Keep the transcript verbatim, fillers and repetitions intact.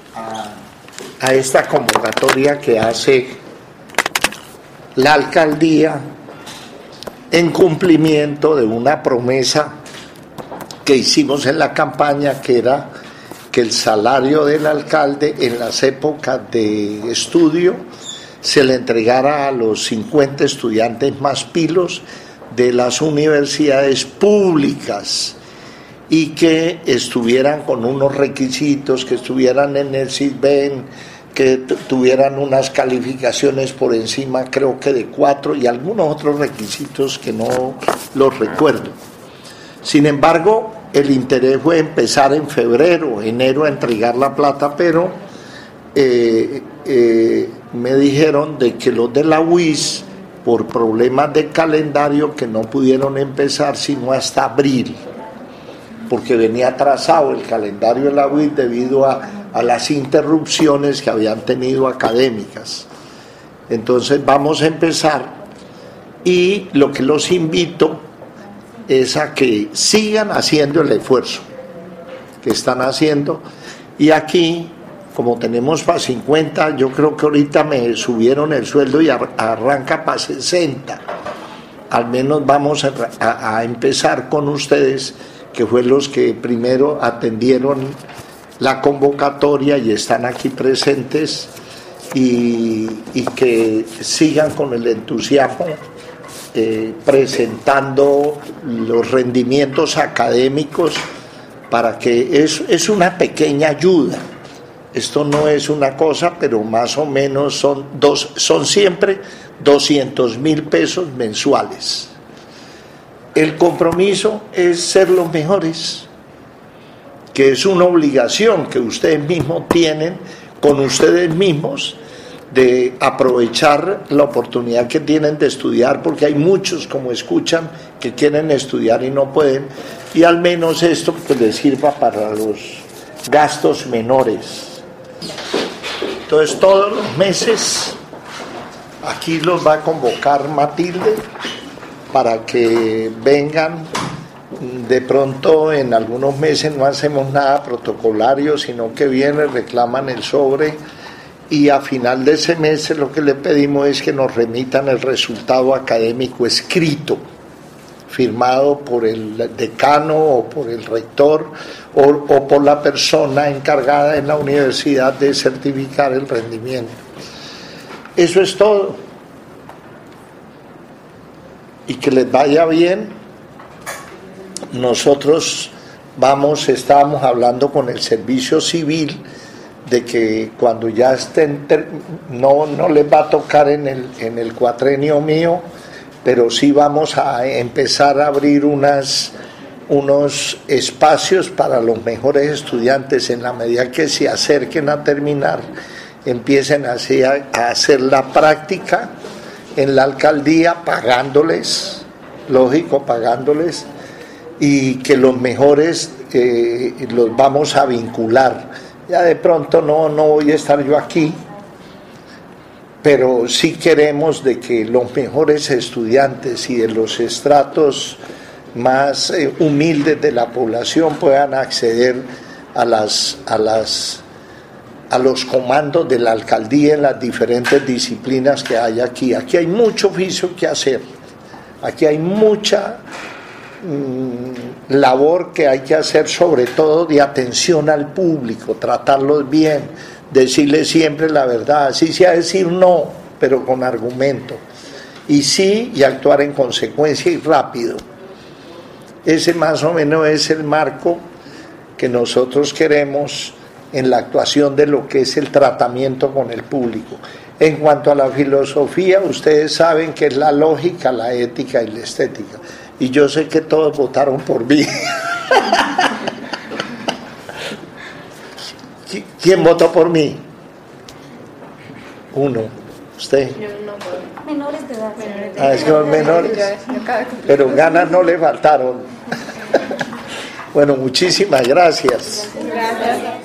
a, a esta convocatoria que hace la alcaldía en cumplimiento de una promesa que hicimos en la campaña, que era que el salario del alcalde en las épocas de estudio se le entregara a los cincuenta estudiantes más pilos de las universidades públicas y que estuvieran con unos requisitos, que estuvieran en el CISBEN, que tuvieran unas calificaciones por encima, creo que de cuatro, y algunos otros requisitos que no los recuerdo. Sin embargo, el interés fue empezar en febrero, enero a entregar la plata, pero eh, eh, me dijeron de que los de la U I S, por problemas de calendario, que no pudieron empezar sino hasta abril, porque venía atrasado el calendario de la U I S debido a, a las interrupciones que habían tenido académicas. Entonces vamos a empezar, y lo que los invito es a que sigan haciendo el esfuerzo que están haciendo, y aquí, como tenemos para cincuenta, yo creo que ahorita me subieron el sueldo y arranca para sesenta. Al menos vamos a, a, a empezar con ustedes, que fue los que primero atendieron la convocatoria y están aquí presentes, y, y que sigan con el entusiasmo eh, presentando los rendimientos académicos, para que es, es una pequeña ayuda. Esto no es una cosa, pero más o menos son, dos, son siempre doscientos mil pesos mensuales. El compromiso es ser los mejores, que es una obligación que ustedes mismos tienen con ustedes mismos, de aprovechar la oportunidad que tienen de estudiar, porque hay muchos, como escuchan, que quieren estudiar y no pueden, y al menos esto pues les sirva para los gastos menores. Entonces todos los meses aquí los va a convocar Matilde para que vengan. De pronto en algunos meses no hacemos nada protocolario, sino que vienen, reclaman el sobre, y a final de ese mes lo que le pedimos es que nos remitan el resultado académico escrito, firmado por el decano o por el rector o, o por la persona encargada en la universidad de certificar el rendimiento. Eso es todo. Y que les vaya bien. Nosotros vamos, estábamos hablando con el servicio civil de que cuando ya estén, no, no les va a tocar en el, en el cuatrenio mío, pero sí vamos a empezar a abrir unas, unos espacios para los mejores estudiantes, en la medida que se acerquen a terminar, empiecen así a, a hacer la práctica en la alcaldía, pagándoles, lógico, pagándoles, y que los mejores eh, los vamos a vincular. Ya de pronto no, no voy a estar yo aquí, pero sí queremos de que los mejores estudiantes y de los estratos más eh, humildes de la población puedan acceder a las, a las, a los comandos de la alcaldía en las diferentes disciplinas que hay aquí. Aquí hay mucho oficio que hacer, aquí hay mucha labor que hay que hacer, sobre todo de atención al público, tratarlos bien, decirles siempre la verdad, así sea decir no, pero con argumento, y sí, y actuar en consecuencia y rápido. Ese más o menos es el marco que nosotros queremos en la actuación de lo que es el tratamiento con el público. En cuanto a la filosofía, ustedes saben que es la lógica, la ética y la estética. Y yo sé que todos votaron por mí. ¿Quién votó por mí? Uno. ¿Usted? Yo no. Menores de edad. Ah, es que son menores. Pero ganas no le faltaron. Bueno, muchísimas gracias. Gracias.